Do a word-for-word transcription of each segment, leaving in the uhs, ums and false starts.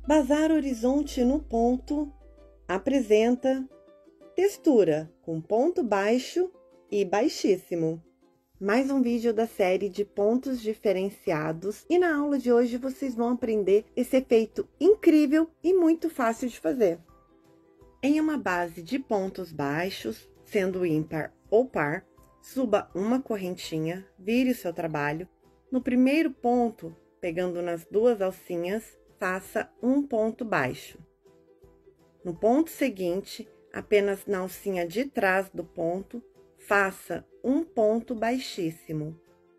Bazar horizonte no ponto apresenta textura com ponto baixo e baixíssimo. Mais um vídeo da série de pontos diferenciados e na aula de hoje vocês vão aprender esse efeito incrível e muito fácil de fazer. Em uma base de pontos baixos, sendo ímpar ou par, suba uma correntinha, vire o seu trabalho. No primeiro ponto, pegando nas duas alcinhas, faça um ponto baixo. No ponto seguinte, apenas na alcinha de trás do ponto, faça um ponto baixíssimo.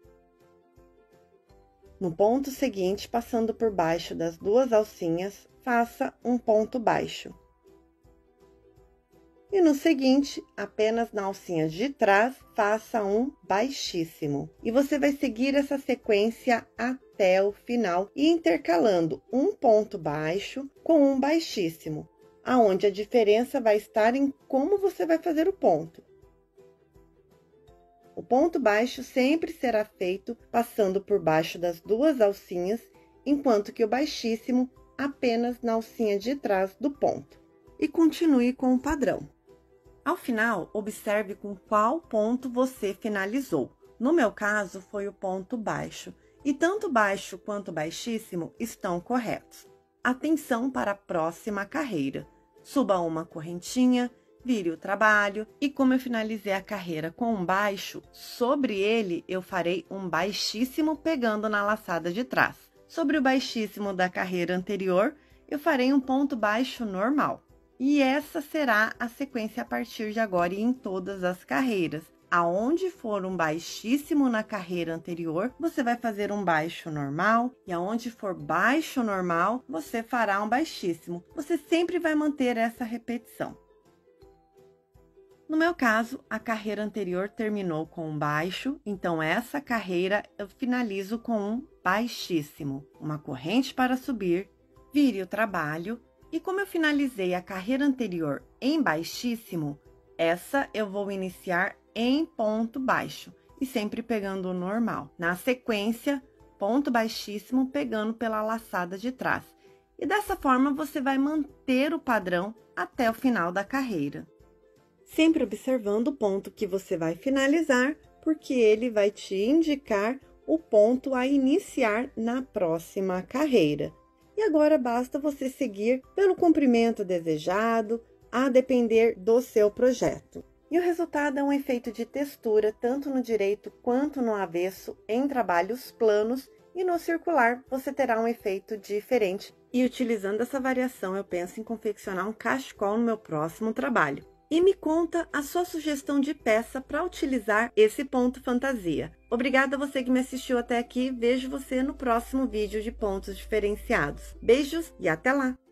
No ponto seguinte, passando por baixo das duas alcinhas, faça um ponto baixo. E no seguinte, apenas na alcinha de trás, faça um baixíssimo. E você vai seguir essa sequência até o final, e intercalando um ponto baixo com um baixíssimo, aonde a diferença vai estar em como você vai fazer o ponto. O ponto baixo sempre será feito passando por baixo das duas alcinhas, enquanto que o baixíssimo apenas na alcinha de trás do ponto. E continue com o padrão. Ao final, observe com qual ponto você finalizou. No meu caso, foi o ponto baixo, e tanto baixo quanto baixíssimo estão corretos. Atenção para a próxima carreira. Suba uma correntinha, vire o trabalho, e como eu finalizei a carreira com um baixo, sobre ele eu farei um baixíssimo pegando na laçada de trás. Sobre o baixíssimo da carreira anterior, eu farei um ponto baixo normal. E essa será a sequência a partir de agora e em todas as carreiras. Aonde for um baixíssimo na carreira anterior, você vai fazer um baixo normal, e aonde for baixo normal, você fará um baixíssimo. Você sempre vai manter essa repetição. No meu caso, a carreira anterior terminou com um baixo, então essa carreira eu finalizo com um baixíssimo. Uma corrente para subir, vire o trabalho. E como eu finalizei a carreira anterior em baixíssimo, essa eu vou iniciar em ponto baixo e sempre pegando o normal. Na sequência, ponto baixíssimo pegando pela laçada de trás. E dessa forma você vai manter o padrão até o final da carreira. Sempre observando o ponto que você vai finalizar, porque ele vai te indicar o ponto a iniciar na próxima carreira. E agora basta você seguir pelo comprimento desejado, a depender do seu projeto. E o resultado é um efeito de textura, tanto no direito quanto no avesso, em trabalhos planos, e no circular você terá um efeito diferente. E utilizando essa variação, eu penso em confeccionar um cachecol no meu próximo trabalho. E me conta a sua sugestão de peça para utilizar esse ponto fantasia. Obrigada a você que me assistiu até aqui. Vejo você no próximo vídeo de pontos diferenciados. Beijos e até lá!